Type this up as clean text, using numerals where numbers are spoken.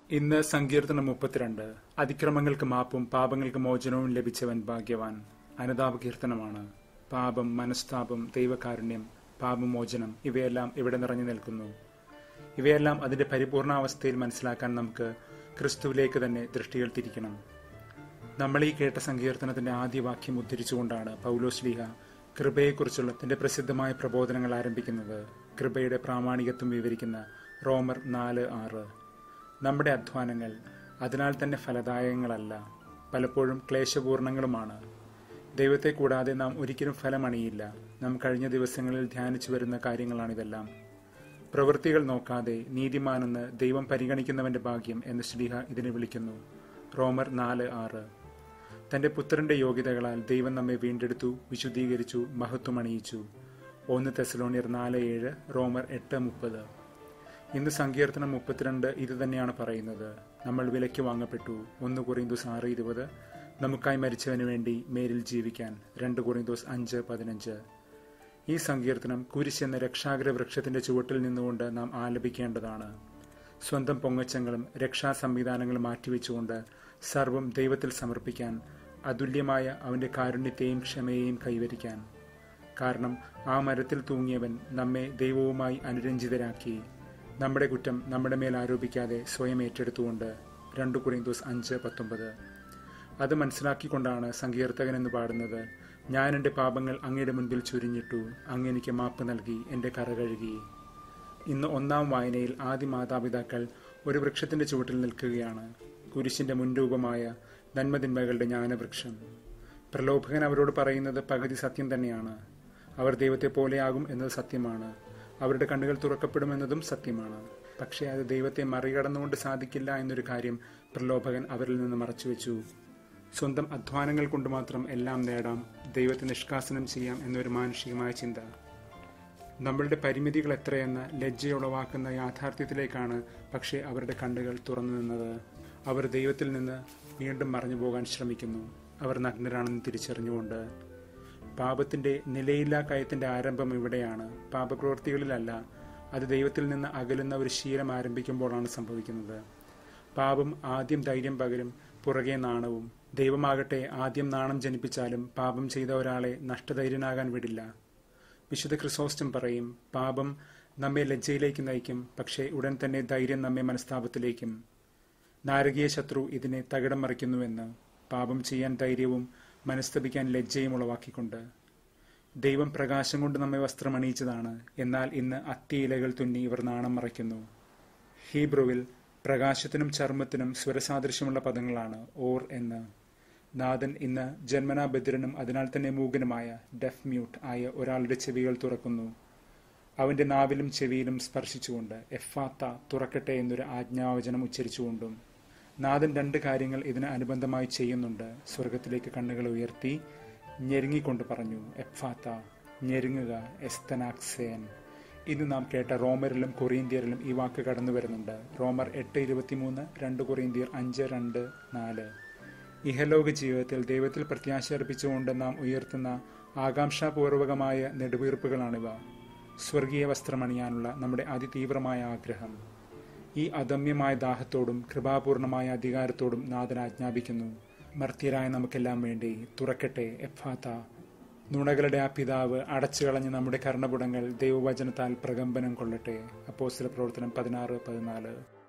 ഇന്ന് സങ്കീർത്തനം 32. അതിക്രമങ്ങൾക്ക് മാപ്പും പാപങ്ങൾക്ക് മോചനവും ലഭിച്ചവൻ ഭാഗ്യവാൻ. അനുതാപ കീർത്തനമാണ്. പാപം, മനസ്താപം, ദൈവകാരുണ്യം, പാപമോചനം ഇവയെല്ലാം ഇവിടെ നിറഞ്ഞു നിൽക്കുന്നു. ഇവയെല്ലാം അതിന്റെ പരിപൂർണാവസ്ഥയിൽ മനസ്സിലാക്കാൻ നമുക്ക് ക്രിസ്തുവിലേക്ക് തന്നെ ദൃഷ്ടികൾ തിരിക്കണം. നമ്മൾ ഈ കേട്ട സങ്കീർത്തനത്തിന്റെ ആദ്യ വാക്യം ഉദ്ധരിച്ചുകൊണ്ടാണ് പൗലോസ്ലീഹ കൃപയെക്കുറിച്ചുള്ള തന്റെ പ്രസിദ്ധമായ പ്രബോധനങ്ങൾ ആരംഭിക്കുന്നത്. കൃപയുടെ പ്രാമാണികത്വം വിവരിക്കുന്ന റോമർ 4:6. നമ്മുടെ അധ്വാനങ്ങൾ അതിനാൽ തന്നെ ഫലദായകങ്ങളല്ല, പലപ്പോഴും ക്ലേശപൂർണങ്ങളുമാണ്. ദൈവത്തെ കൂടാതെ നാം ഒരിക്കലും ഫലമണിയില്ല. നാം കഴിഞ്ഞ ദിവസങ്ങളിൽ ധ്യാനിച്ചു വരുന്ന കാര്യങ്ങളാണിതെല്ലാം. പ്രവൃത്തികൾ നോക്കാതെ നീതിമാനെന്ന് ദൈവം പരിഗണിക്കുന്നവന്റെ ഭാഗ്യം എന്ന് ശ്ലീഹ ഇതിനെ വിളിക്കുന്നു. റോമർ 4:6. തന്റെ പുത്രന്റെ യോഗ്യതകളാൽ ദൈവം നമ്മെ വീണ്ടെടുത്തു, വിശുദ്ധീകരിച്ചു, മഹത്വമണിയിച്ചു. 1 തെസ്സലോനിയർ 4:7, റോമർ 8:30. ഇന്ന് സങ്കീർത്തനം 32 ഇത് തന്നെയാണ് പറയുന്നത്. നമ്മൾ വിലയ്ക്ക് വാങ്ങപ്പെട്ടു. 1 കൊറിന്തോസ് 6:20. നമുക്കായി മരിച്ചവന് വേണ്ടി മേലിൽ ജീവിക്കാൻ. 2 കൊറിന്തോസ് 5:15. ഈ സങ്കീർത്തനം കുരിശ് എന്ന രക്ഷാഗ്ര വൃക്ഷത്തിന്റെ ചുവട്ടിൽ നിന്നുകൊണ്ട് നാം ആലപിക്കേണ്ടതാണ്. സ്വന്തം പൊങ്ങച്ചങ്ങളും രക്ഷാ സംവിധാനങ്ങളും മാറ്റിവെച്ചുകൊണ്ട് സർവം ദൈവത്തിൽ സമർപ്പിക്കാൻ, അതുല്യമായ അവന്റെ കാരുണ്യത്തെയും ക്ഷമയെയും കൈവരിക്കാൻ. കാരണം ആ മരത്തിൽ തൂങ്ങിയവൻ നമ്മെ ദൈവവുമായി അനുരഞ്ജിതരാക്കി, നമ്മുടെ കുറ്റം നമ്മുടെ മേൽ ആരോപിക്കാതെ സ്വയം ഏറ്റെടുത്തുകൊണ്ട്. 2 കൊറിന്തോസ് 5:19. അത് മനസ്സിലാക്കിക്കൊണ്ടാണ് സങ്കീർത്തകൻ എന്ന് പാടുന്നത്. ഞാൻ എൻ്റെ പാപങ്ങൾ അങ്ങയുടെ മുൻപിൽ ചുരിഞ്ഞിട്ടു, അങ്ങ് എനിക്ക് മാപ്പ് നൽകി, എൻ്റെ കറ കഴുകി. ഇന്ന് 1-ാം വായനയിൽ ആദ്യ മാതാപിതാക്കൾ ഒരു വൃക്ഷത്തിന്റെ ചുവട്ടിൽ നിൽക്കുകയാണ്. കുരിശിന്റെ മുൻരൂപമായ നന്മതിന്മകളുടെ ജ്ഞാനവൃക്ഷം. പ്രലോഭകൻ അവരോട് പറയുന്നത് പകുതി സത്യം തന്നെയാണ്. അവർ ദൈവത്തെ പോലെയാകും എന്നത് സത്യമാണ്. അവരുടെ കണ്ണുകൾ തുറക്കപ്പെടുമെന്നതും സത്യമാണ്. പക്ഷേ അത് ദൈവത്തെ മറികടന്നുകൊണ്ട് സാധിക്കില്ല എന്നൊരു കാര്യം പ്രലോഭകൻ അവരിൽ നിന്ന് മറച്ചുവെച്ചു. സ്വന്തം അധ്വാനങ്ങൾ കൊണ്ട് മാത്രം എല്ലാം നേടാം, ദൈവത്തെ നിഷ്കാസനം ചെയ്യാം എന്നൊരു മാനുഷികമായ ചിന്ത. നമ്മളുടെ പരിമിതികൾ എത്രയെന്ന ലജ്ജയുളവാക്കുന്ന യാഥാർത്ഥ്യത്തിലേക്കാണ് പക്ഷേ അവരുടെ കണ്ണുകൾ തുറന്നു നിന്നത്. അവർ ദൈവത്തിൽ നിന്ന് വീണ്ടും മറഞ്ഞു പോകാൻ ശ്രമിക്കുന്നു, അവർ നഗ്നരാണെന്ന് തിരിച്ചറിഞ്ഞുകൊണ്ട്. പാപത്തിന്റെ നിലയില്ലാ കയത്തിന്റെ ആരംഭം ഇവിടെയാണ്, പാപപ്രവൃത്തികളിലല്ല. അത് ദൈവത്തിൽ നിന്ന് അകലുന്ന ഒരു ശീലം ആരംഭിക്കുമ്പോഴാണ് സംഭവിക്കുന്നത്. പാപം ആദ്യം ധൈര്യം പകരും, പുറകെ നാണവും. ദൈവമാകട്ടെ ആദ്യം നാണം ജനിപ്പിച്ചാലും പാപം ചെയ്ത ഒരാളെ നഷ്ടധൈര്യനാകാൻ വിടില്ല. വിശുദ്ധ ക്രിസോസ്റ്റം പറയും, പാപം നമ്മെ ലജ്ജയിലേക്ക് നയിക്കും, പക്ഷേ ഉടൻ തന്നെ ധൈര്യം നമ്മെ മനസ്താപത്തിലേക്കും. നാരകീയ ശത്രു ഇതിനെ തകിടം മറിക്കുന്നുവെന്ന്. പാപം ചെയ്യാൻ ധൈര്യവും മനസ്തപിക്കാൻ ലജ്ജയും ഉളവാക്കിക്കൊണ്ട്. ദൈവം പ്രകാശം കൊണ്ട് നമ്മെ വസ്ത്രമണിയിച്ചതാണ്, എന്നാൽ ഇന്ന് അത്തിയിലകൾ തുന്നി ഇവർ നാണം മറയ്ക്കുന്നു. ഹീബ്രുവിൽ പ്രകാശത്തിനും ചർമ്മത്തിനും സ്വരസാദൃശ്യമുള്ള പദങ്ങളാണ് ഓർ എന്ന്. നാഥൻ ഇന്ന് ജന്മനാ ബധിരനും അതിനാൽ തന്നെ മൂകനുമായ ഡെഫ് മ്യൂട്ട് ആയ ഒരാളുടെ ചെവികൾ തുറക്കുന്നു. അവന്റെ നാവിലും ചെവിയിലും സ്പർശിച്ചുകൊണ്ട് എഫാത്ത തുറക്കട്ടെ എന്നൊരു ആജ്ഞാവചനം ഉച്ചരിച്ചുകൊണ്ടും. നാഥൻ 2 കാര്യങ്ങൾ ഇതിന് അനുബന്ധമായി ചെയ്യുന്നുണ്ട്. സ്വർഗത്തിലേക്ക് കണ്ണുകൾ ഉയർത്തി ഞെരുങ്ങിക്കൊണ്ട് പറഞ്ഞു, എഫാത്ത, ഞെരുങ്ങുക, എസ്തനാക്സേൻ. ഇന്ന് നാം കേട്ട റോമരിലും കൊറിന്ത്യരിലും ഈ വാക്ക് കടന്നു വരുന്നുണ്ട്. റോമർ 8:23, 2 കൊറിന്ത്യർ 5:2-4. ഇഹലോക ജീവിതത്തിൽ ദൈവത്തിൽ പ്രത്യാശ അർപ്പിച്ചുകൊണ്ട് നാം ഉയർത്തുന്ന ആകാംക്ഷാപൂർവകമായ നെടുവീർപ്പുകളാണിവ. സ്വർഗീയ വസ്ത്രമണിയാനുള്ള നമ്മുടെ അതിതീവ്രമായ ആഗ്രഹം. ഈ അദമ്യമായ ദാഹത്തോടും കൃപാപൂർണമായ അധികാരത്തോടും നാഥൻ ആജ്ഞാപിക്കുന്നു, മർത്യരായ നമുക്കെല്ലാം വേണ്ടി തുറക്കട്ടെ എഫാത്ത. നുണകളുടെ ആ പിതാവ് അടച്ചുകളഞ്ഞ് നമ്മുടെ കർണപുടങ്ങൾ ദൈവവചനത്താൽ പ്രകമ്പനം കൊള്ളട്ടെ. അപ്പോസ്തല പ്രവർത്തനം 16:14.